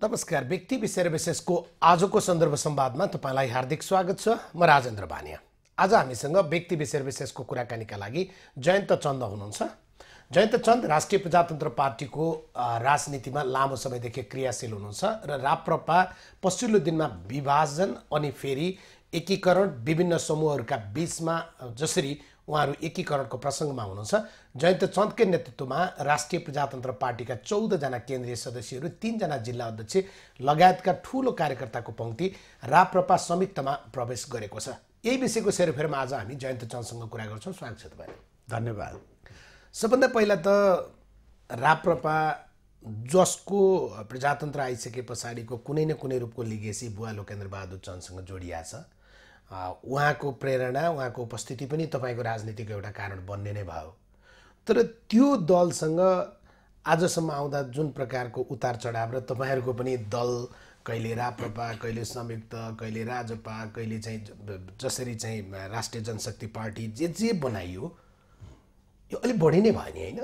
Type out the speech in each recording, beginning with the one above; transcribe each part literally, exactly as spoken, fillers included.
नमस्कार। व्यक्ति विषय र विशेषको आजको सन्दर्भ संवादमा तपाईलाई हार्दिक स्वागत छ। म राजेन्द्र बानिया। आज हामीसँग व्यक्ति विषय र विशेषको कुराकानीका लागि जयन्त चन्द हुनुहुन्छ। जयन्त चन्द राष्ट्रिय प्रजातन्त्र पार्टीको राजनीतिमा लामो समयदेखि क्रियाशील हुनुहुन्छ र राप्रपा पछिल्लो दिनमा विभाजन अनि फेरि एकीकरण विभिन्न समूहहरूका बीचमा जसरी उहाँहरू एकीकरणको प्रसङ्गमा हुनुहुन्छ। जयन्त चन्दकै नेतृत्वमा राष्ट्रिय प्रजातन्त्र पार्टीका चौध जना केन्द्रीय सदस्यहरू, तीन जना जिल्ला अध्यक्ष लगायतका ठूलो कार्यकर्ताको पंक्ति राप्रपा संयुक्तमा प्रवेश गरेको छ। यही विषयको सेरोफेरोमा आज हामी जयन्त चन्दसँग कुरा गर्छौँ। स्वागत छ तपाईलाई। धन्यवाद। सबभन्दा पहिला त राप्रपा जसको प्रजातन्त्र आइसके पछाडिको कुनै न कुनै रूपको लिगेसी बुवा लोकेन्द्र बहादुर चन्दसँग जोडिया छ। उहाँको प्रेरणा, उहाँको उपस्थिति पनि तपाईको राजनीतिको एउटा कारण बन्ने नै भयो। तर त्यो दलसँग आजसम्म आउँदा जुन प्रकारको उतार चढाव र तपाईहरूको पनि दल कहिले राप्रपा, कहिले संयुक्त, कहिले राजपा, कहिले चाहिँ जसरी चाहिँ राष्ट्रिय जनशक्ति पार्टी जे जे बनाइयो यो अलि बढी नै भयो नि, हैन?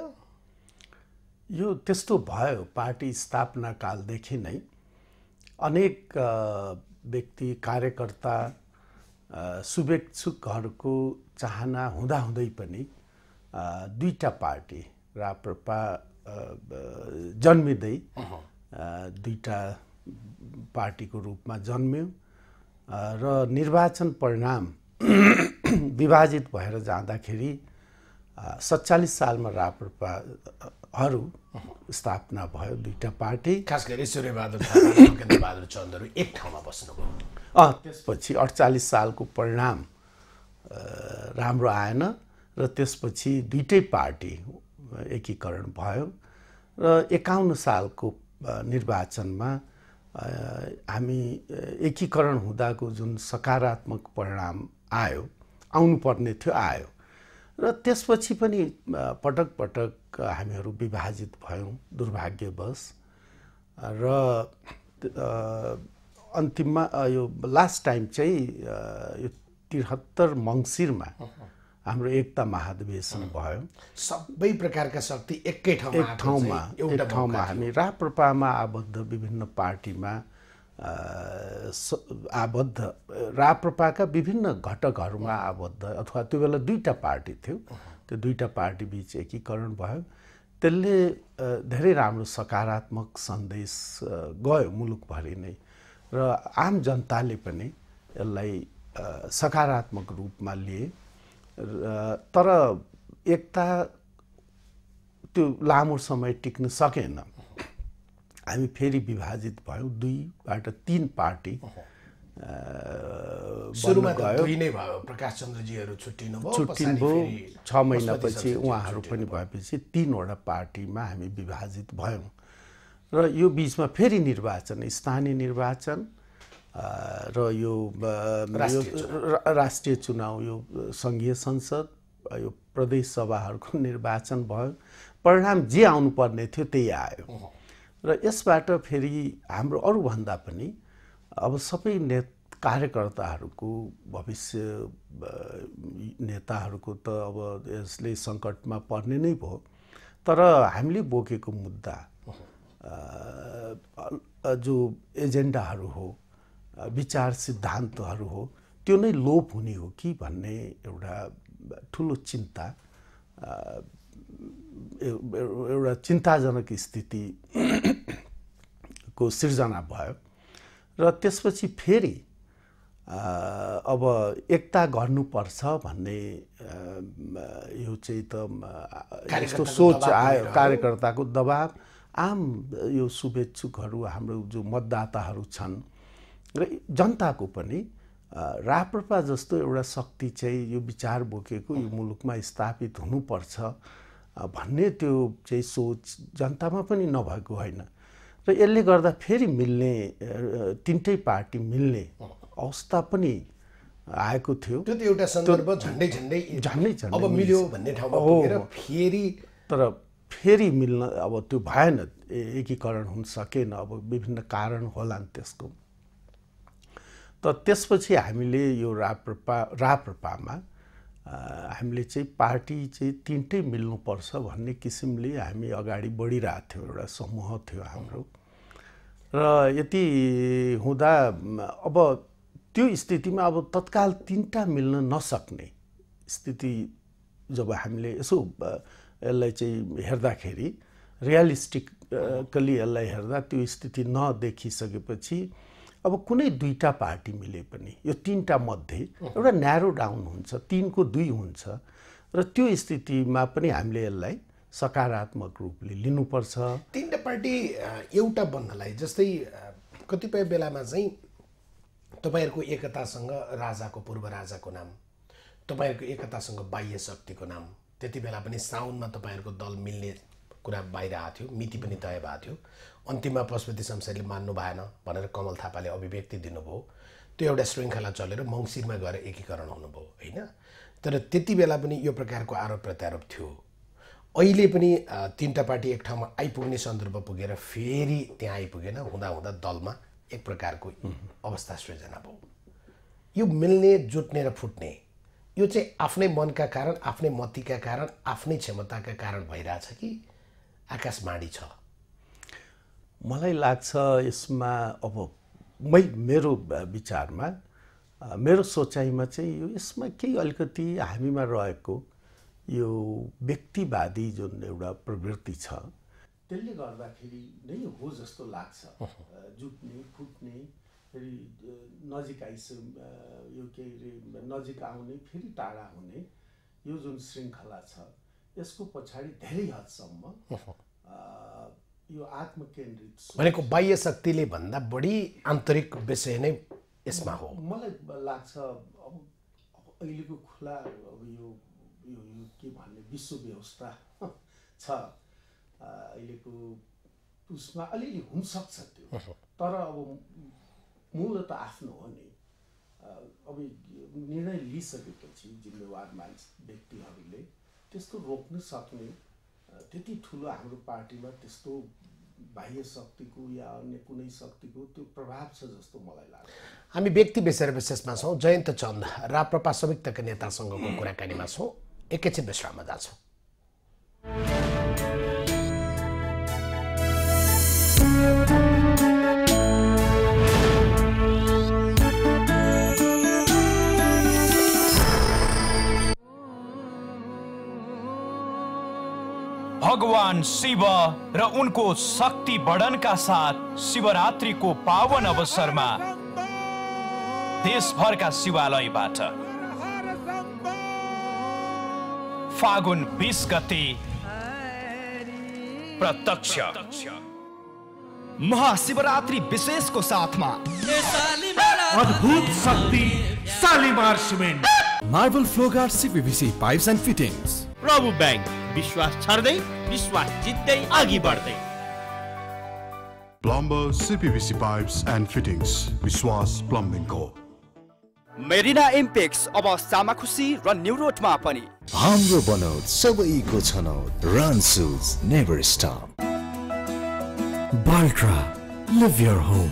यो त्यस्तो भयो। पार्टी स्थापना कालदेखि नै अनेक व्यक्ति, कार्यकर्ता, शुभेच्छुकहरूको चाहना हुँदाहुँदै पनि दुईटा पार्टी राप्रपा जन्मिँदै दुईटा पार्टीको रूपमा जन्म्यो र निर्वाचन परिणाम विभाजित भएर जाँदाखेरि सत्तालीस सालमा राप्रपाहरू स्थापना भयो। दुईटा पार्टी, खास गरी सूर्यबहादुर थापा र लोकेन्द्र बहादुर चन्दहरू एक ठाउँमा बस्नुभयो। अँ त्यसपछि अडचालीस सालको परिणाम राम्रो आएन र त्यसपछि दुईटै पार्टी एकीकरण भयो र एकाउन्न सालको निर्वाचनमा हामी एकीकरण हुँदाको जुन सकारात्मक परिणाम आयो, आउनुपर्ने थियो, आयो र त्यसपछि पनि पटक पटक हामीहरू विभाजित भयौँ दुर्भाग्यवश। र अन्तिममा यो लास्ट टाइम चाहिँ यो त्रिहत्तर मङ्सिरमा हाम्रो एकता महाधिवेशन भयो। सबै प्रकारका शक्ति एकै ठाउँमा एक ठाउँमा एक ठाउँमा हामी राप्रपामा आबद्ध विभिन्न पार्टीमा आबद्ध, राप्रपाका विभिन्न घटकहरूमा आबद्ध, अथवा त्यो बेला दुईटा पार्टी थियो, त्यो दुईटा पार्टी बीच एकीकरण भयो। त्यसले धेरै राम्रो सकारात्मक सन्देश गयो मुलुकभरि नै र आम जनताले पनि यसलाई सकारात्मक रूपमा लिए। तर एकता त्यो लामो समय टिक्न सकेन। हामी फेरि विभाजित भयौँ, दुईबाट तीन पार्टी सुरुमा दुई नै भयो। प्रकाश चन्द्रजीहरू छुट्टिनुभयो, छुट्टिनुभयो छ महिनापछि उहाँहरू पनि भएपछि तीनवटा पार्टीमा हामी विभाजित भयौँ र यो बीचमा फेरि निर्वाचन, स्थानीय निर्वाचन र यो राष्ट्रिय चुनाव, यो सङ्घीय संसद, यो प्रदेश सभाहरूको निर्वाचन भयो। परिणाम जे आउनुपर्ने थियो त्यही आयो र यसबाट फेरि हाम्रो अरूभन्दा पनि अब सबै ने कार्यकर्ताहरूको भविष्य, नेताहरूको त अब यसले सङ्कटमा पर्ने नै भयो। तर हामीले बोकेको मुद्दा, जो एजेन्डाहरू हो, विचार सिद्धान्तहरू हो, त्यो नै लोप हुने हो कि भन्ने एउटा ठुलो चिन्ता, एउटा चिन्ताजनक स्थिति को सिर्जना भयो र त्यसपछि फेरि अब एकता गर्नुपर्छ भन्ने यो चाहिँ त यस्तो सोच आयो, कार्यकर्ताको दबाब, आम यो शुभेच्छुकहरू, हाम्रो जो मतदाताहरू छन् र जनताको पनि राप्रपा जस्तो एउटा शक्ति चाहिँ यो विचार बोकेको यो मुलुकमा स्थापित हुनुपर्छ भन्ने त्यो चाहिँ सोच जनतामा पनि नभएको होइन र यसले गर्दा फेरि मिल्ने, तिनटै पार्टी मिल्ने अवस्था पनि आएको थियो। त्यो त एउटा सन्दर्भ झन्डै झन्डै झन्डै झन्डै अब मिल्यो भन्ने ठाउँमा पुगेर फेरि तर फेरि मिल्न अब त्यो भएन, एकीकरण हुन सकेन। अब विभिन्न कारण होलान् त्यसको। त त्यसपछि हामीले यो राप्रपा राप्रपामा हामीले चाहिँ पार्टी चाहिँ तिनटै मिल्नुपर्छ भन्ने किसिमले हामी अगाडि बढिरहेको थियौँ। एउटा समूह थियो हाम्रो र र यति हुँदा अब त्यो स्थितिमा अब तत्काल तीनटा मिल्न नसक्ने स्थिति जब हामीले यसो यसलाई चाहिँ हेर्दाखेरि रियलिस्टिकली यसलाई हेर्दा त्यो स्थिति नदेखिसकेपछि अब कुनै दुईटा पार्टी मिले पनि यो तीनटा मध्ये एउटा न्यारो डाउन हुन्छ, तीनको दुई हुन्छ र त्यो स्थितिमा पनि हामीले यसलाई सकारात्मक रूपले लिनुपर्छ। तीनटा पार्टी एउटा बन्नलाई जस्तै कतिपय बेलामा चाहिँ तपाईहरुको एकतासँग राजाको पूर्व राजाको नाम, तपाईहरुको एकतासँग बाह्य शक्तिको नाम, त्यति बेला पनि साउनमा तपाईहरुको दल मिल्ने कुरा बाहिर आएको थियो, मिति पनि तय भएको थियो। अन्तिममा पशुपति शमशेरले मान्नु भएन भनेर कमल थापाले अभिव्यक्ति दिनुभयो। त्यो एउटा श्रृङ्खला चलेर मङ्सिरमा गएर एकीकरण हुनुभयो हैन। तर त्यति बेला पनि यो प्रकारको आरोप प्रत्यारोप थियो। अहिले पनि तीनटा पार्टी एक ठाउँमा आइपुग्ने सन्दर्भ पुगेर फेरि त्यहाँ आइपुगेन, हुँदा हुँदा दलमा एक प्रकारको अवस्था सृजना भयो। यो मिल्ने, जुट्ने र फुट्ने यो चाहिँ आफ्नै मनका कारण, आफ्नै मतिका कारण, आफ्नै क्षमताका कारण भइरहेछ कि आकाशवाणी छ? मलाई लाग्छ यसमा अब मै मेरो विचारमा, मेरो सोचाइमा चाहिँ यो यसमा केही अलिकति हामीमा रहेको यो व्यक्तिवादी जुन एउटा प्रवृत्ति छ त्यसले गर्दाखेरि नै हो जस्तो लाग्छ। जुट्ने, फुट्ने, फेरि नजिक आइस यो के अरे नजिक आउने, फेरि टाढा हुने यो जुन श्रृङ्खला छ यसको पछाडि धेरै हदसम्म यो आत्मकेन्द्रित भनेको बाह्य शक्तिले भन्दा बढी आन्तरिक विषय नै यसमा हो। मलाई लाग्छ अब अहिलेको खुला अब यो यो के भन्ने विश्व व्यवस्था छ, अहिलेको उसमा अलिअलि हुनसक्छ त्यो, तर अब मूलत आफ्नो हो नि। अब निर्णय लिइसकेपछि जिम्मेवार मान्छे व्यक्तिहरूले त्यस्तो रोक्न सक्ने त्यति ठुलो हाम्रो पार्टीमा त्यस्तो बाह्य शक्तिको या अन्य कुनै शक्तिको त्यो प्रभाव छ जस्तो मलाई लाग्छ। हामी व्यक्ति विषय विशेषमा छौँ। जयन्त चन्द राप्रपा संयुक्तका नेतासँगको कुराकानीमा छौँ। एकैछिन विश्राममा जान्छौँ। भगवान शिव र उनको शक्ति वर्धनका साथ शिवरात्रि को पावन अवसरमा देशभरका शिवालयबाट फागुन बीस गते प्रत्यक्ष महाशिवरात्रि विशेष को साथ में अद्भुत शक्ति Shalimar cement, marble flowguard CPVC pipes and fittings, Prabhu bank विश्वास छर्दै विश्वास जित्दै अघि बढ्दै। Plumber CPVC pipes and fittings, विश्वास प्लम्बिंग को। मेरिना इम्पेक्स अब सामाखुसी र न्यू रोडमा पनि। हाम्रो बनौट सबैको छनौट, रन सुज नेभर स्टप। बाल्ट्रा, लिभ योर होम।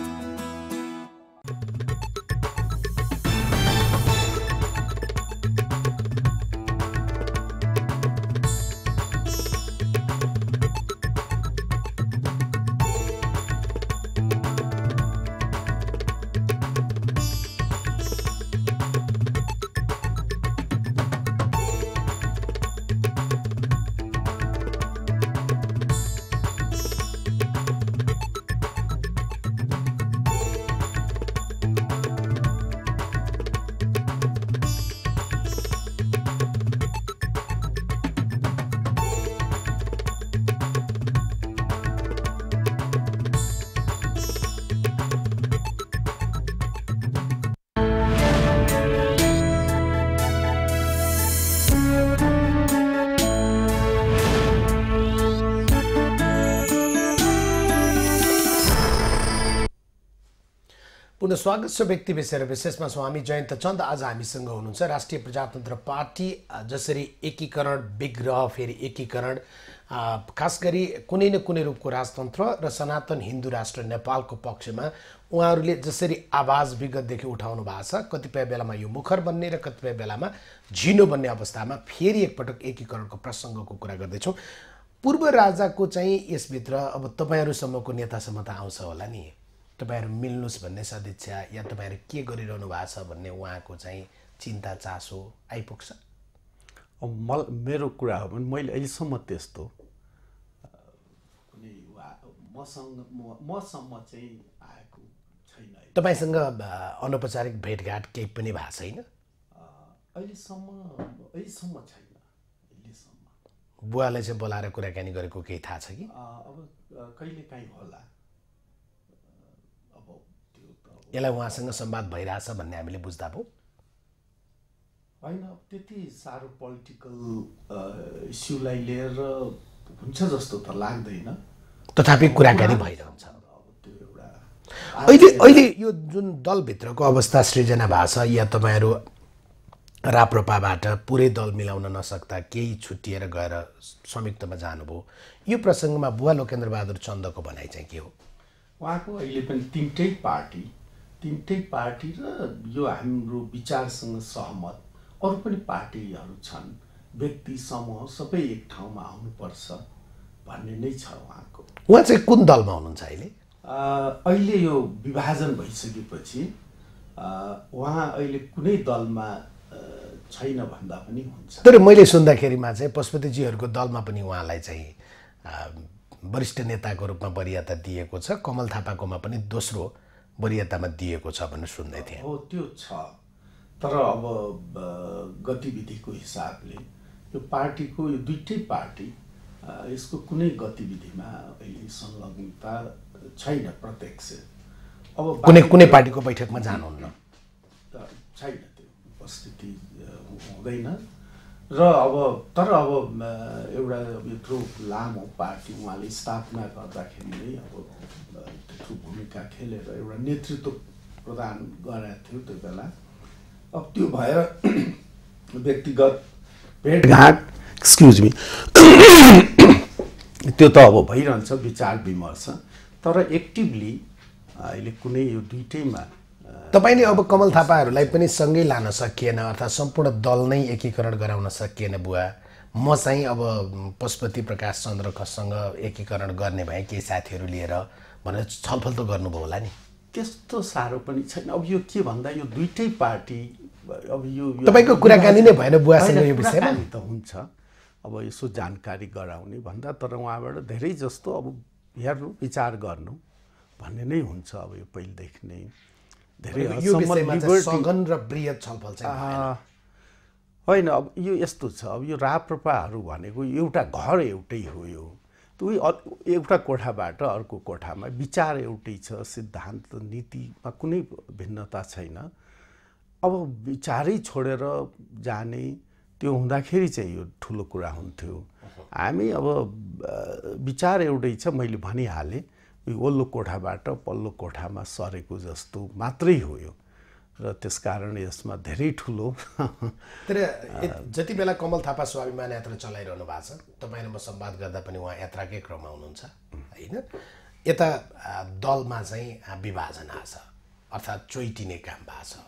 पुनः स्वागत छ व्यक्ति विषय र विशेषमा छौँ हामी। जयन्त चन्द आज हामीसँग हुनुहुन्छ। राष्ट्रिय प्रजातन्त्र पार्टी जसरी एकीकरण, विग्रह फेरि एकीकरण, खास गरी कुनै न कुनै रूपको राजतन्त्र र सनातन हिन्दू राष्ट्र नेपालको पक्षमा उहाँहरूले जसरी आवाज विगतदेखि उठाउनु भएको छ, कतिपय बेलामा यो मुखर बन्ने र कतिपय बेलामा झिनो बन्ने अवस्थामा फेरि एकपटक एकीकरणको प्रसङ्गको कुरा गर्दैछौँ। पूर्व राजाको चाहिँ यसभित्र अब तपाईँहरूसम्मको नेतासम्म त आउँछ होला नि, तपाईँहरू मिल्नुहोस् भन्ने सदिच्छा या तपाईँहरू के गरिरहनु भएको छ भन्ने उहाँको चाहिँ चिन्ता चासो आइपुग्छ? अब म मेरो कुरा हो भने मैले अहिलेसम्म त्यस्तो कुनै मसँग मसम्म चाहिँ आएको छैन। तपाईँसँग अनौपचारिक भेटघाट केही पनि भएको छैन? अहिलेसम्म अहिलेसम्म छैन। अहिलेसम्म बुवाले चाहिँ बोलाएर कुराकानी गरेको केही थाहा छ कि? अब कहिले काहीँ होला। अब त्यो त यसलाई उहाँसँग संवाद भइरहेछ भन्ने हामीले बुझ्दा भयो। होइन, त्यति साह्रो पोलिटिकल इस्युलाई लिएर हुन्छ जस्तो त लाग्दैन। तथापि कुराकानी भइरहन्छ। अब त्यो एउटा अहिले अहिले यो जुन दलभित्रको अवस्था सृजना भएको छ या तपाईँहरू राप्रपाबाट पुरै दल मिलाउन नसक्दा केही छुट्टिएर गएर संयुक्तमा जानुभयो, यो प्रसङ्गमा बुवा लोकेन्द्र बहादुर चन्दको भनाइ चाहिँ के हो? उहाँको अहिले पनि तिनटै पार्टी तिनटै पार्टी र यो हाम्रो विचारसँग सहमत अरू पनि पार्टीहरू छन्, व्यक्ति समूह सबै एक ठाउँमा आउनुपर्छ भन्ने नै छ उहाँको। उहाँ चाहिँ कुन दलमा हुनुहुन्छ अहिले? अहिले यो विभाजन भइसकेपछि उहाँ अहिले कुनै दलमा छैन भन्दा पनि हुन्छ। तर मैले सुन्दाखेरिमा चाहिँ पशुपतिजीहरूको दलमा पनि उहाँलाई चाहिँ वरिष्ठ नेताको रूपमा वरियता दिएको छ, कमल थापाकोमा पनि दोस्रो वरियतामा दिएको छ भनेर सुन्दै थिएँ। हो, त्यो छ। तर अब गतिविधिको हिसाबले यो पार्टीको यो दुईटै पार्टी यसको कुनै गतिविधिमा अहिले संलग्नता छैन प्रत्यक्ष। अब कुनै कुनै पार्टीको बैठकमा जानुहुन्न? छैन, त्यो उपस्थिति हुँदैन। र अब तर अब एउटा यत्रो लामो पार्टी उहाँले स्थापना गर्दाखेरि नै अब त्यत्रो भूमिका खेलेर एउटा नेतृत्व प्रदान गरेको थियो त्यो बेला। अब त्यो भएर व्यक्तिगत भेटघाट एक्सक्युज मी त्यो त अब भइरहन्छ विचार विमर्श, तर एक्टिभली अहिले कुनै यो दुईटैमा तपाईँले अब कमल थापाहरूलाई पनि सँगै लान सकिएन, अर्थात् सम्पूर्ण दल नै एकीकरण गराउन सकिएन बुवा, म चाहिँ अब पशुपति प्रकाश चन्द्रसँग एकीकरण गर्ने भए केही साथीहरू लिएर भनेर छलफल त गर्नुभयो होला नि? त्यस्तो साह्रो पनि छैन। अब यो के भन्दा यो दुईटै पार्टी अब यो तपाईँको कुराकानी नै भएन बुवासँग यो विषयमा? त हुन्छ, अब यसो जानकारी गराउने भन्दा, तर उहाँबाट धेरै जस्तो अब हेर्नु विचार गर्नु भन्ने नै हुन्छ। अब यो पहिलेदेखि नै धेरै सघन र बृहत छलफल चाहिँ होइन। अब यो यस्तो छ, अब यो राप्रपाहरू भनेको एउटा घर एउटै हो। यो उही एउटा कोठाबाट अर्को कोठामा विचार एउटै छ, सिद्धान्त नीतिमा कुनै भिन्नता छैन। अब विचारै छोडेर जाने त्यो हुँदाखेरि चाहिँ यो ठुलो कुरा हुन्थ्यो। हामी अब विचार एउटै छ, मैले भनिहालेँ, ओल्लो कोठाबाट पल्लो कोठामा सरेको जस्तो मात्रै हो यो, र त्यसकारण यसमा धेरै ठुलो तर जति बेला कमल थापा स्वाभिमान यात्रा चलाइरहनु भएको छ, तपाईँ र म संवाद गर्दा पनि उहाँ यात्राकै क्रममा हुनुहुन्छ होइन? यता दलमा चाहिँ विभाजन आछ, अर्थात् चोइटिने काम भएको छ।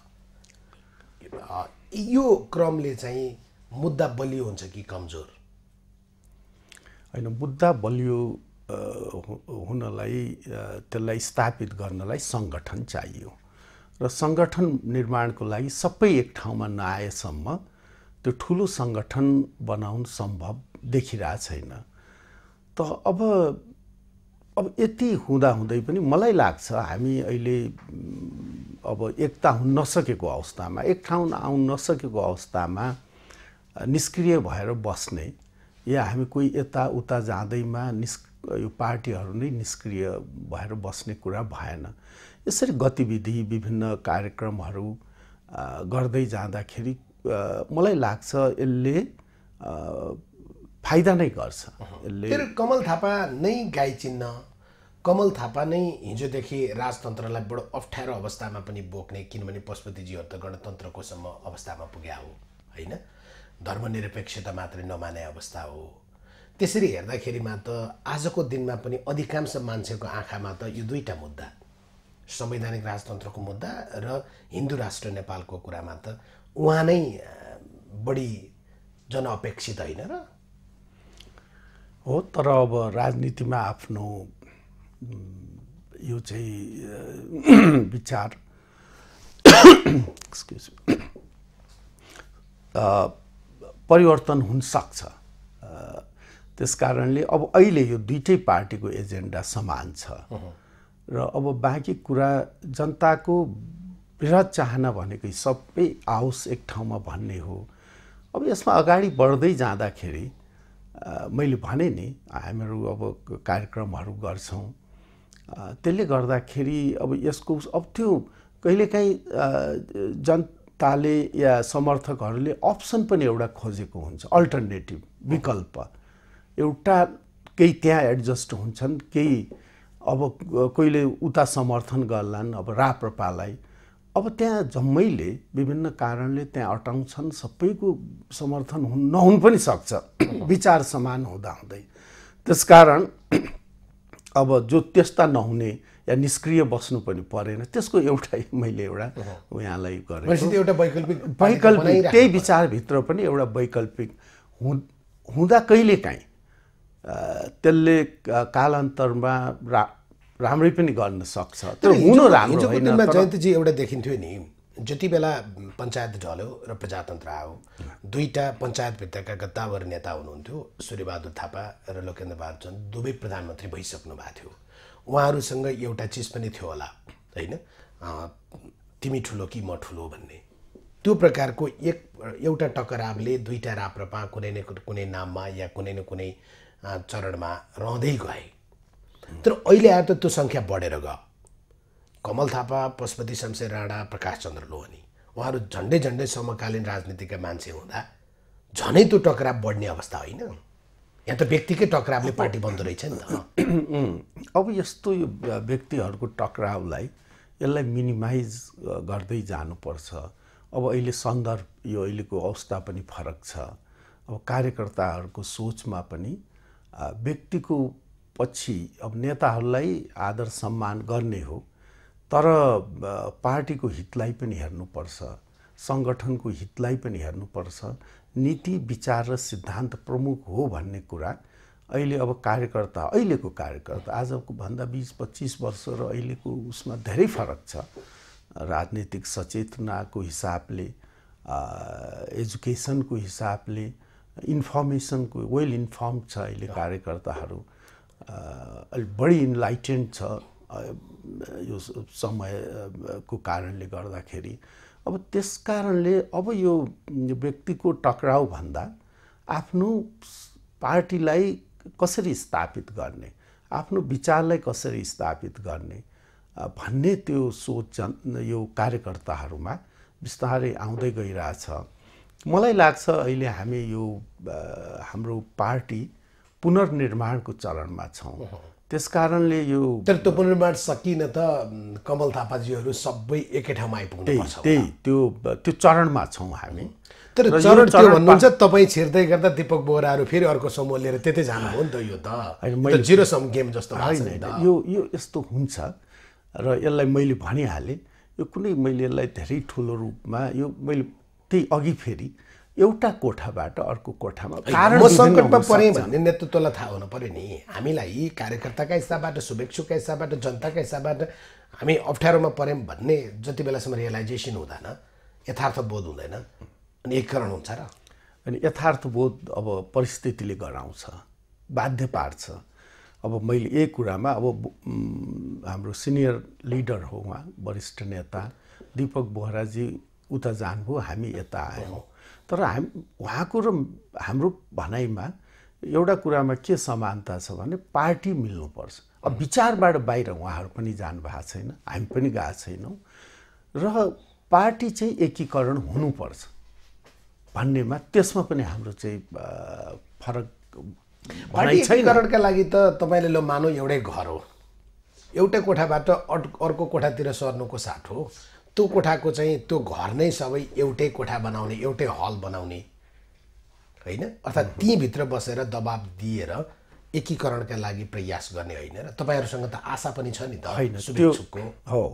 यो क्रमले चाहिँ मुद्दा बलियो हुन्छ कि कमजोर? होइन, मुद्दा बलियो हुनलाई त्यसलाई स्थापित गर्नलाई सङ्गठन चाहियो, र सङ्गठन निर्माणको लागि सबै एक ठाउँमा नआएसम्म त्यो ठुलो सङ्गठन बनाउन सम्भव देखिरहेको छैन। त अब अब यति हुँदाहुँदै पनि मलाई लाग्छ हामी अहिले अब एकता हुन नसकेको अवस्थामा, एक ठाउँ आउन नसकेको अवस्थामा निष्क्रिय भएर बस्ने या हामी कोही यता उता जाँदैमा निस् यो पार्टीहरू नै निष्क्रिय भएर बस्ने कुरा भएन। यसरी गतिविधि विभिन्न कार्यक्रमहरू गर्दै जाँदाखेरि मलाई लाग्छ यसले फाइदा नै गर्छ। यसले तर कमल थापा नै गाई चिन्ह, कमल थापा नै हिजोदेखि राजतन्त्रलाई बडो अप्ठ्यारो अवस्थामा पनि बोक्ने, किनभने पशुपतिजीहरू त गणतन्त्रको सम्म अवस्थामा पुग्या हो होइन? धर्मनिरपेक्षता मात्रै नमाने अवस्था हो। त्यसरी हेर्दाखेरिमा त आजको दिनमा पनि अधिकांश मान्छेको आँखामा त यो दुईटा मुद्दा, संवैधानिक राजतन्त्रको मुद्दा र हिन्दू राष्ट्र नेपालको कुरामा त उहाँ नै बढी जनअपेक्षित होइन र? हो। तर अब राजनीतिमा आफ्नो यो चाहिँ विचार एक्सक्युज परिवर्तन हुन सक्छ। त्यस कारणले अब अहिले यो दुईटै पार्टीको एजेन्डा समान छ र अब बाँकी कुरा जनताको बृहत चाहना भनेकै सबै आओस् एक ठाउँमा भन्ने हो। अब यसमा अगाडि बढ्दै जाँदाखेरि मैले भने नि हामीहरू अब कार्यक्रमहरू गर्छौँ, त्यसले गर्दाखेरि अब यसको अब त्यो कहिलेकाहीँ जनताले या समर्थकहरूले अप्सन पनि एउटा खोजेको हुन्छ, अल्टरनेटिभ विकल्प एउटा। केही त्यहाँ एडजस्ट हुन्छन्, केही अब कोहीले उता समर्थन गर्लान् अब राप्रपालाई। अब त्यहाँ जम्मैले विभिन्न कारणले त्यहाँ अटाउँछन्, सबैको समर्थन हुन नहुन पनि सक्छ विचार समान हुँदाहुँदै। त्यसकारण अब जो त्यस्ता नहुने या निष्क्रिय बस्नु पनि परेन, त्यसको एउटा मैले एउटा यहाँलाई गरेँ एउटा वैकल्पिक वैकल्पिक त्यही विचारभित्र पनि एउटा वैकल्पिक हुँदा कहिलेकाहीँ त्यसले कालान्तरमा रा राम्रै पनि गर्न सक्छ। तर हुनु राम्रो होइन। जयन्तीजी एउटा देखिन्थ्यो नि, जति बेला पञ्चायत ढल्यो र प्रजातन्त्र आयो, दुईटा पञ्चायतभित्रका गद्दावर नेता हुनुहुन्थ्यो, सूर्यबहादुर थापा र लोकेन्द्र बहादुर चन्द, दुवै प्रधानमन्त्री भइसक्नु भएको थियो। उहाँहरूसँग एउटा चिज पनि थियो होला होइन, तिमी ठुलो कि म ठुलो भन्ने। त्यो प्रकारको एक एउटा टकरावले दुईटा राप्रपा कुनै न कुनै नाममा या कुनै न कुनै चरणमा रहँदै गए। तर अहिले आएर त त्यो सङ्ख्या बढेर गयो। कमल थापा, पशुपति शमशेर राणा, प्रकाश चन्द्र लोहनी उहाँहरू झन्डै झन्डै समकालीन राजनीतिका मान्छे हुँदा झनै त्यो टकराव बढ्ने अवस्था होइन। यहाँ त व्यक्तिकै टकरावले पार्टी बन्दो रहेछ नि त। अब यस्तो यो व्यक्तिहरूको टकरावलाई यसलाई मिनिमाइज गर्दै जानुपर्छ। अब अहिले सन्दर्भ यो अहिलेको अवस्था पनि फरक छ। अब कार्यकर्ताहरूको सोचमा पनि व्यक्तिको पछि अब नेताहरूलाई आदर सम्मान गर्ने हो, तर पार्टीको हितलाई पनि हेर्नुपर्छ, सङ्गठनको हितलाई पनि हेर्नुपर्छ। नीति विचार र सिद्धान्त प्रमुख हो भन्ने कुरा अहिले अब कार्यकर्ता अहिलेको कार्यकर्ता आजको भन्दा बिस पच्चिस वर्ष र अहिलेको उसमा धेरै फरक छ। राजनीतिक सचेतनाको हिसाबले, एजुकेसनको हिसाबले, इन्फर्मेसनको वेल इन्फर्म छ अहिले कार्यकर्ताहरू, अलि बढी इन्लाइटेन्ड छ यो समयको कारणले गर्दाखेरि। अब त्यस कारणले अब यो व्यक्तिको टकराउ भन्दा आफ्नो पार्टीलाई कसरी स्थापित गर्ने, आफ्नो विचारलाई कसरी स्थापित गर्ने भन्ने त्यो सोच जन यो कार्यकर्ताहरूमा बिस्तारै आउँदै गइरहेछ। मलाई लाग्छ अहिले हामी यो हाम्रो पार्टी पुनर्निर्माणको चरणमा छौँ। त्यस कारणले यो तर त्यो पुनर्निर्माण सकिन त कमल थापाजीहरू सबै एकै ठाउँमा आइपुग्नुपर्छ। त्यही त्यो त्यो चरणमा छौँ हामी। तर चरण त्यो भन्नुहुन्छ तपाईँ छिर्दै गर्दा दीपक बोहराहरू फेरि अर्को समूह लिएर त्यतै जानुभयो नि त। यो त जिरो सम गेम जस्तो होइन, यो यो यस्तो हुन्छ र यसलाई मैले भनिहालेँ। यो कुनै मैले यसलाई धेरै ठुलो रूपमा यो मैले त्यही अघि फेरि एउटा कोठाबाट अर्को कोठामा कारण म सङ्कटमा परेँ भन्ने नेतृत्वलाई थाहा हुनु पऱ्यो नि। हामीलाई कार्यकर्ताका हिसाबबाट, शुभेच्छुका हिसाबबाट, जनताका हिसाबबाट हामी अप्ठ्यारोमा पऱ्यौँ भन्ने जति बेलासम्म रियलाइजेसन हुँदैन, यथार्थबोध हुँदैन, अनि एकीकरण हुन्छ र। अनि यथार्थबोध अब परिस्थितिले गराउँछ, बाध्य पार्छ। अब मैले यही कुरामा अब हाम्रो सिनियर लिडर हो उहाँ, वरिष्ठ नेता दीपक बोहराजी उता जानुभयो, हामी यता आयौँ। तर हाम उहाँको र हाम्रो भनाइमा एउटा कुरामा के समानता छ भने पार्टी मिल्नुपर्छ। अब विचारबाट बाहिर उहाँहरू पनि जानुभएको छैन, हामी पनि गएको छैनौँ र पार्टी चाहिँ एकीकरण हुनुपर्छ भन्नेमा त्यसमा पनि हाम्रो चाहिँ फरक पार्टी एकीकरणका लागि त तपाईँले ल मानौ एउटै घर हो, एउटै कोठाबाट अर्को कोठातिर सर्नुको साथ हो। त्यो कोठाको चाहिँ त्यो घर नै सबै एउटै कोठा बनाउने, एउटै हल बनाउने होइन, अर्थात् तीभित्र बसेर दबाब दिएर एकीकरणका लागि प्रयास गर्ने होइन र। तपाईँहरूसँग त आशा पनि छ नि त होइन, त्यो हो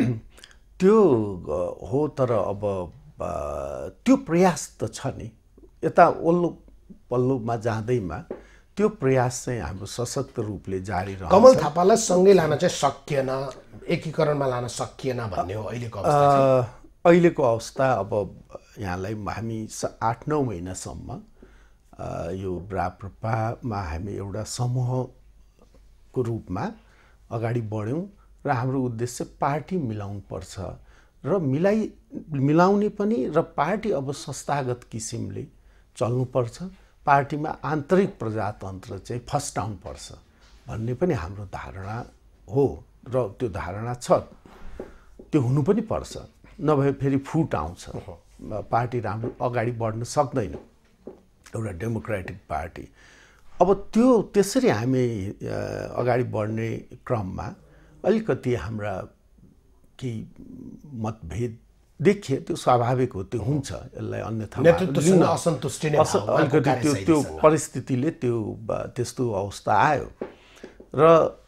त्यो हो। तर अब त्यो प्रयास त छ नि, यता ओल्लो पल्लोमा जाँदैमा त्यो प्रयास चाहिँ हाम्रो सशक्त रूपले जारी रहन्छ। कमल थापालाई सँगै लान चाहिँ सकिएन, एकीकरणमा लान सकिएन भन्ने हो अहिलेको अवस्था। अहिलेको अवस्था अब यहाँलाई हामी आठ नौ महिनासम्म यो राप्रपामा हामी एउटा समूहको रूपमा अगाडि बढ्यौँ र हाम्रो उद्देश्य पार्टी मिलाउनु पर्छ र मिलाइ मिलाउने पनि र पार्टी अब संस्थागत किसिमले चल्नुपर्छ, पार्टीमा आन्तरिक प्रजातन्त्र चाहिँ फस्टाउनुपर्छ भन्ने पनि हाम्रो धारणा हो र त्यो धारणा छ, त्यो हुनु पनि पर्छ। नभए फेरि फुट आउँछ, पार्टी राम्रो अगाडि बढ्न सक्दैन एउटा डेमोक्रेटिक पार्टी। अब त्यो त्यसरी हामी अगाडि बढ्ने क्रममा अलिकति हाम्रा केही मतभेद देखिए, त्यो स्वाभाविक हो, त्यो हुन्छ, यसलाई अन्यथा असन्तुष्टि नै अलिकति त्यो त्यो परिस्थितिले त्यो त्यस्तो अवस्था आयो र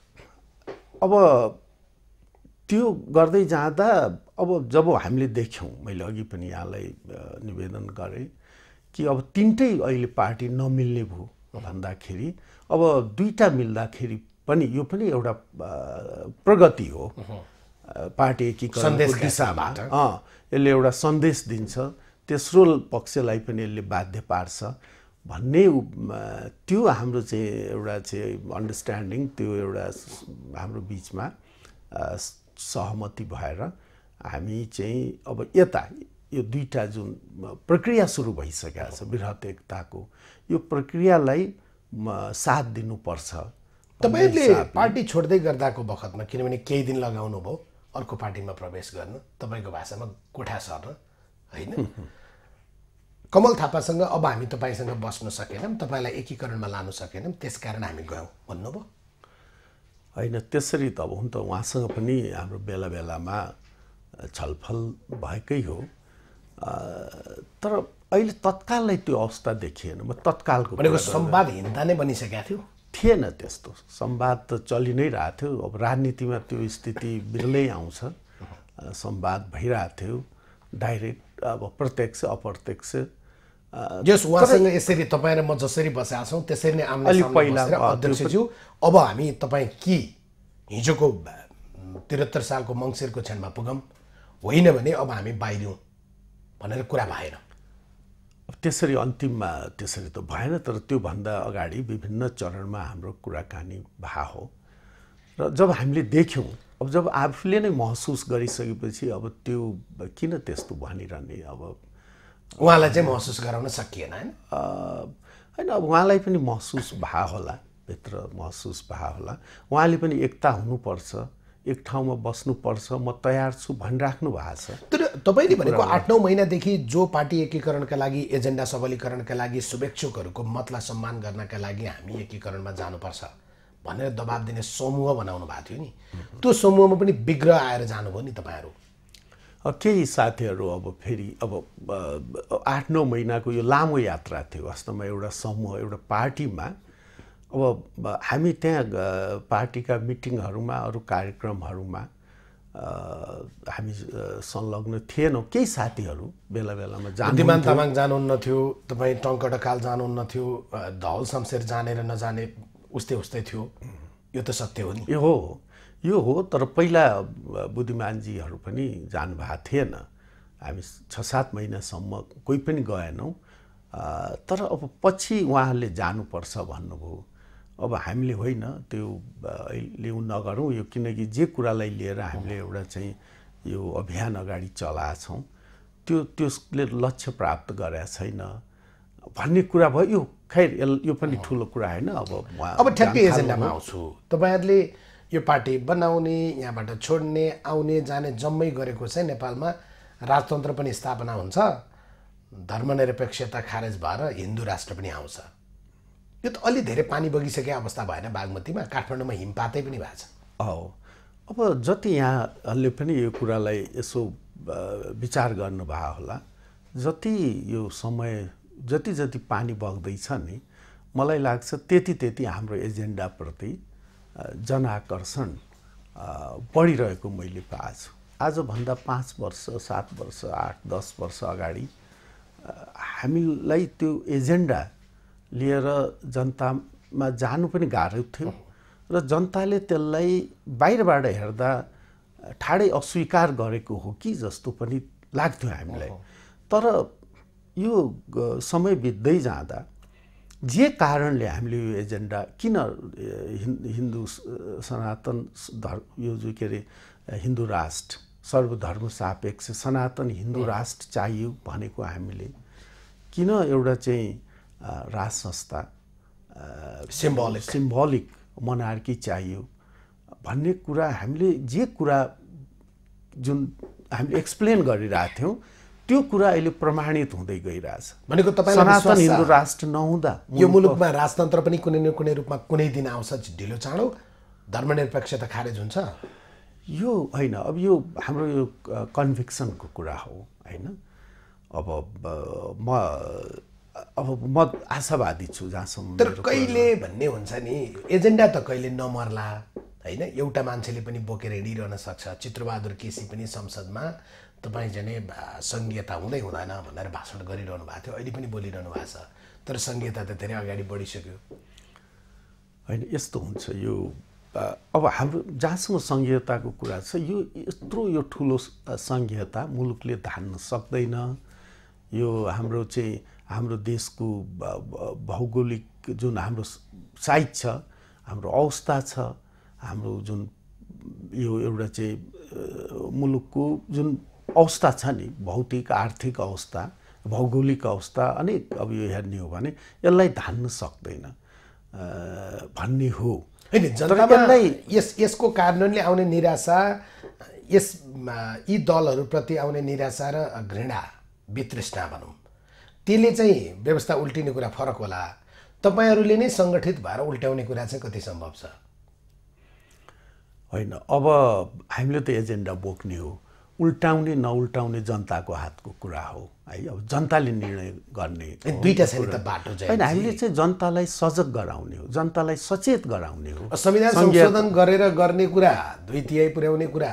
अब त्यो गर्दै जाँदा अब जब हामीले देख्यौँ, मैले अघि पनि यहाँलाई निवेदन गरेँ कि अब तिनटै अहिले पार्टी नमिल्ने भयो भन्दाखेरि अब दुईटा मिल्दाखेरि पनि यो पनि एउटा प्रगति हो पार्टी एकीकरणको दिशामा। अँ यसले एउटा सन्देश दिन्छ, तेस्रो पक्षलाई पनि यसले बाध्य पार्छ भन्ने त्यो हाम्रो चाहिँ एउटा चाहिँ अन्डरस्ट्यान्डिङ, त्यो एउटा हाम्रो बिचमा सहमति भएर हामी चाहिँ अब यता यो दुईटा जुन प्रक्रिया सुरु भइसकेको छ बृहत एकताको, यो प्रक्रियालाई साथ दिनुपर्छ। तपाईँले पार्टी छोड्दै गर्दाको बखतमा, किनभने केही दिन लगाउनु भयो अर्को पार्टीमा प्रवेश गर्न, तपाईँको भाषामा कोठा सर्न, होइन? कमल थापासँग अब हामी तपाईँसँग बस्न सकेनौँ, तपाईँलाई एकीकरणमा लानु सकेनौँ, त्यसकारण हामी गयौँ भन्नुभयो? होइन, त्यसरी त अब हुन त उहाँसँग पनि हाम्रो बेला बेलामा छलफल भएकै हो, तर अहिले तत्कालै त्यो अवस्था देखिएन। म तत्कालको भनेको संवादहीनता नै बनिसकेको थियो, थिएन त्यस्तो संवाद त चलि नै रहेको थियो। अब राजनीतिमा त्यो स्थिति बिरलै आउँछ, संवाद भइरहेको थियो, डाइरेक्ट अब प्रत्यक्ष अप्रत्यक्ष। जस उहाँसँग यसरी तपाईँ र म जसरी बसेका छौँ त्यसरी नै आम्ने सामने बसेर अध्यक्षज्यू अब हामी तपाईँ कि हिजोको त्रिहत्तर सालको मङ्सिरको क्षणमा पुगौँ, होइन भने अब हामी बाहिरियौँ भनेर कुरा भएन। त्यसरी अन्तिममा त्यसरी त भएन, तर त्योभन्दा अगाडि विभिन्न चरणमा हाम्रो कुराकानी भा हो र जब हामीले देख्यौँ, अब जब आफूले नै महसुस गरिसकेपछि अब त्यो किन त्यस्तो भनिरहने। अब उहाँलाई चाहिँ महसुस गराउन सकिएन, होइन? होइन, अब उहाँलाई पनि महसुस भा होला, भित्र महसुस भा होला, उहाँले पनि एकता हुनुपर्छ, एक ठाउँमा बस्नुपर्छ, म तयार छु भनिराख्नु भएको छ। तर तपाईँले भनेको आठ नौ महिनादेखि जो पार्टी एकीकरणका लागि, एजेन्डा सबलीकरणका लागि, शुभेच्छुकहरूको मतलाई सम्मान गर्नका लागि हामी एकीकरणमा जानुपर्छ भनेर दबाब दिने समूह बनाउनु भएको थियो नि, त्यो समूहमा पनि विग्रह आएर जानुभयो नि तपाईँहरू। केही साथीहरू अब फेरि अब आठ नौ महिनाको यो लामो यात्रा थियो, वास्तवमा एउटा समूह एउटा पार्टीमा अब हामी त्यहाँ पार्टीका मिटिङहरूमा अरू कार्यक्रमहरूमा हामी संलग्न थिएनौँ। केही साथीहरू बेला बेलामा जानु, बुद्धिमान तामाङ जानुहुन्न थियो, तपाईँ टङ्क ढकाल जानुहुन्न थियो, धवल शमशेर जाने र नजाने उस्तै उस्तै थियो, यो त सत्य हो नि? यो हो, यो हो, तर पहिला बुद्धिमानजीहरू पनि जानुभएको थिएन, हामी छ सात महिनासम्म कोही पनि गएनौँ। तर अब पछि उहाँहरूले जानुपर्छ भन्नुभयो। अब हामीले होइन त्यो लिउ नगरौँ यो, किनकि जे कुरालाई लिएर हामीले एउटा चाहिँ यो अभियान अगाडि चलाएछौँ त्यो त्यसले लक्ष्य प्राप्त गरेका छैन भन्ने कुरा भयो। यो खैर यो पनि ठुलो कुरा होइन। अब अब ठ्याक्कै एजेन्डामा आउँछु, तपाईँहरूले यो पार्टी बनाउने, यहाँबाट छोड्ने, आउने जाने जम्मै गरेको चाहिँ नेपालमा राजतन्त्र पनि स्थापना हुन्छ, धर्मनिरपेक्षता खारेज भएर हिन्दू राष्ट्र पनि आउँछ। यो त अलि धेरै पानी बगिसकेको अवस्था भएन बागमतीमा? काठमाडौँमा हिमपातै पनि भएको छ। हो, अब जति यहाँले पनि यो कुरालाई यसो विचार गर्नुभएको होला, जति यो समय जति जति पानी बग्दैछ नि, मलाई लाग्छ त्यति त्यति हाम्रो एजेन्डाप्रति जनआकर्षण बढिरहेको मैले पाएको छु। आजभन्दा पाँच वर्ष सात वर्ष आठ दस वर्ष अगाडि हामीलाई त्यो एजेन्डा लिएर जनता मा जानु पनि गाह्रो थियो र जनताले त्यसलाई बाहिरबाट हेर्दा ठाडै अस्वीकार गरेको हो कि जस्तो पनि लाग्थ्यो हामीलाई। तर यो समय बित्दै जाँदा जे कारणले हामीले यो एजेन्डा किन हिन्दू सनातन धर्म यो जो के अरे हिन्दू राष्ट्र सर्वधर्म सापेक्ष सनातन हिन्दू राष्ट्र चाहियो भनेको हामीले किन एउटा चाहिँ राज संस्था सिम्बोलिक सिम्बोलिक मोनार्की चाहियो भन्ने कुरा हामीले जे कुरा जुन हामीले एक्सप्लेन गरिरहेको थियौँ त्यो कुरा अहिले प्रमाणित हुँदै गइरहेछ। भनेको तपाईँलाई सनातन हिन्दू राष्ट्र नहुँदा यो मुलुकमा राजतन्त्र पनि कुनै न कुनै रूपमा कुनै दिन आउँछ ढिलो चाँडो धर्मनिरपेक्षता खारेज हुन्छ। यो होइन, अब यो हाम्रो यो कन्भिक्सनको कुरा हो होइन। अब म अब म आशावादी छु जहाँसम्म। तर कहिले भन्ने हुन्छ नि एजेन्डा त कहिले नमर्ला होइन। एउटा मान्छेले पनि बोकेर हिँडिरहन सक्छ। चित्रबहादुर केसी पनि संसदमा तपाईँ जने सङ्घीयता हुँदै हुँदैन भनेर भाषण गरिरहनु भएको थियो, अहिले पनि बोलिरहनु भएको छ। तर सङ्घीयता त धेरै अगाडि बढिसक्यो होइन। यस्तो हुन्छ यो अब हाम्रो जहाँसम्म सङ्घीयताको कुरा छ यो यत्रो यो ठुलो सङ्घीयता मुलुकले धान्न सक्दैन। यो हाम्रो चाहिँ हाम्रो देशको भौगोलिक जुन हाम्रो साइज छ, हाम्रो अवस्था छ, हाम्रो जुन यो एउटा चाहिँ मुलुकको जुन अवस्था छ नि भौतिक आर्थिक अवस्था भौगोलिक अवस्था अनेक अब यो हेर्ने हो भने यसलाई धान्न सक्दैन भन्ने हो। होइन, जनतामा यस यसको कारणले आउने निराशा, यस यी दलहरूप्रति आउने निराशा र घृणा वितृष्णा भनौँ त्यसले चाहिँ व्यवस्था उल्टिने कुरा फरक होला। तपाईँहरूले नै सङ्गठित भएर उल्ट्याउने कुरा चाहिँ कति सम्भव छ? होइन, अब हामीले त एजेन्डा बोक्ने हो, उल्टाउने नउल्टाउने जनताको हातको कुरा हो है। अब जनताले निर्णय गर्ने दुईटा छ नि त बाटो चाहिँ। होइन, हामीले चाहिँ जनतालाई सजग गराउने हो, जनतालाई सचेत गराउने हो। संविधान संशोधन गरेर गर्ने कुरा, दुई तिहाई पुर्याउने कुरा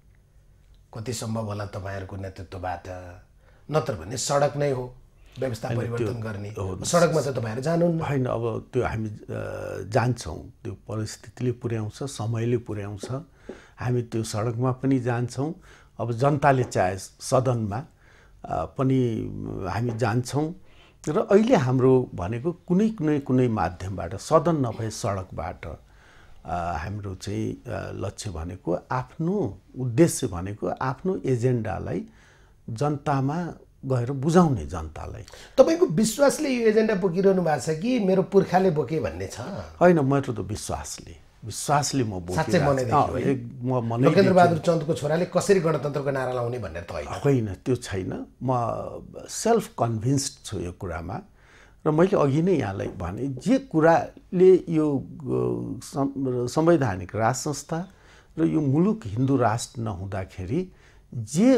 कति सम्भव होला तपाईँहरूको नेतृत्वबाट? नत्र भने सडक नै हो व्यवस्था परिवर्तन गर्ने। सडकमा त तपाईँहरू जानुहुन्न। होइन, अब त्यो हामी जान्छौँ, त्यो परिस्थितिले पुर्याउँछ, समयले पुर्याउँछ, हामी त्यो सडकमा पनि जान्छौँ। अब जनताले चाहे सदनमा पनि हामी जान्छौँ र अहिले हाम्रो भनेको कुनै कुनै कुनै माध्यमबाट सदन नभए सडकबाट हाम्रो चाहिँ लक्ष्य भनेको आफ्नो उद्देश्य भनेको आफ्नो एजेन्डालाई जनतामा गएर बुझाउने जनतालाई। तपाईँको विश्वासले यो एजेन्डा बोकिरहनु भएको छ कि मेरो पुर्खाले बोके भन्ने छ? होइन, मेरो त विश्वासले विश्वासले म लोकेन्द्र बहादुर चन्दको छोराले कसरी गणतन्त्रको नारा लाउने भनेर त होइन। होइन, त्यो छैन। म सेल्फ कन्भिन्स्ड छु यो कुरामा र मैले अघि नै यहाँलाई भने जे कुराले यो संवैधानिक राज संस्था र यो मुलुक हिन्दू राष्ट्र नहुँदाखेरि जे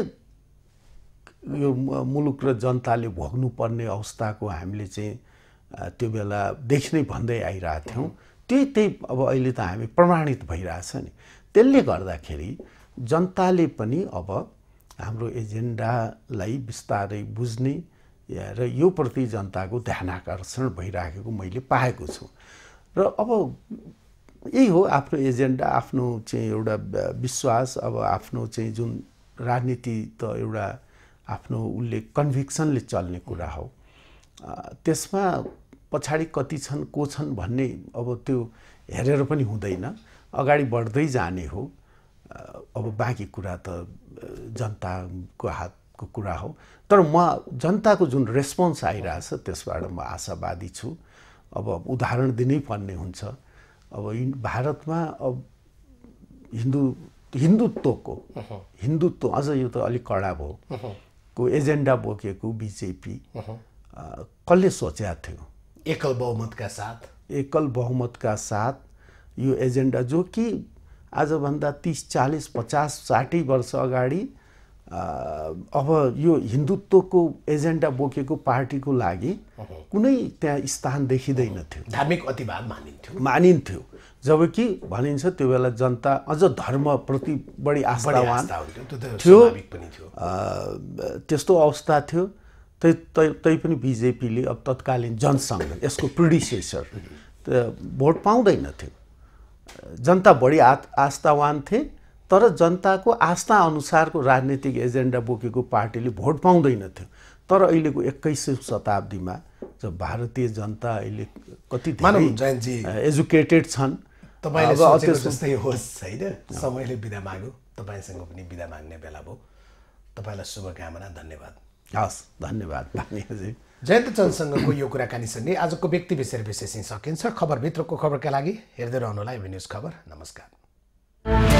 यो मुलुक र जनताले भोग्नुपर्ने अवस्थाको हामीले चाहिँ त्यो बेलादेखि नै भन्दै आइरहेका थियौँ, त्यही त्यही अब अहिले त हामी प्रमाणित भइरहेछ नि। त्यसले गर्दाखेरि जनताले पनि अब हाम्रो एजेन्डालाई बिस्तारै बुझ्ने र यो प्रति जनताको ध्यान आकर्षण भइराखेको मैले पाएको छु। र अब यही हो आफ्नो एजेन्डा, आफ्नो चाहिँ एउटा विश्वास, अब आफ्नो चाहिँ जुन राजनीति त एउटा आफ्नो उसले कन्भिक्सनले चल्ने कुरा हो। त्यसमा पछाडि कति छन् को छन् भन्ने अब त्यो हेरेर पनि हुँदैन, अगाडि बढ्दै जाने हो। अब बाँकी कुरा त जनताको हातको कुरा हो। तर म जनताको जुन रेस्पोन्स आइरहेछ त्यसबाट म आशावादी छु। अब उदाहरण दिनै पर्ने हुन्छ। अब भारतमा अब हिन्दू हिन्दुत्वको हिन्दुत्व अझ यो त अलिक कडा भयो को एजेन्डा बोकेको बिजेपी कसले सोचेको थियो? एकल बहुमतका साथ एकल बहुमतका साथ यो एजेन्डा जो कि आजभन्दा तीस चालीस पचास साठी वर्ष अगाडि अब यो हिन्दुत्वको एजेन्डा बोकेको पार्टीको लागि कुनै त्यहाँ स्थान देखिँदैन थियो। धार्मिक अतिवाद मानिन्थ्यो मानिन्थ्यो जबकि भनिन्छ त्यो बेला जनता अझ धर्मप्रति बढी आस्थावान थियो। त्यस्तो अवस्था थियो। तै तै पनि बिजेपीले अब तत्कालीन जनसङ्घ यसको प्रिडिसेसर भोट पाउँदैनथ्यो। जनता बढी आ आस्थावान थिए, तर जनताको आस्था अनुसारको राजनीतिक एजेन्डा बोकेको पार्टीले भोट पाउँदैनथ्यो। तर अहिलेको एक्काइसौँ शताब्दीमा जब भारतीय जनता अहिले कति धेरै एजुकेटेड छन्, तपाईँले सोचेको जस्तै होस् होइन। समयले बिदा माग्यो, तपाईँसँग पनि बिदा माग्ने बेला भयो। तपाईँलाई शुभकामना, धन्यवाद। हस्, धन्यवाद बानियाजी। जयन्त चन्दसँगको यो कुराकानीसँगै आजको व्यक्ति विषय विशेष सकिन्छ। खबरभित्रको खबरका लागि हेर्दै रहनुहोला एभी न्युज खबर। नमस्कार।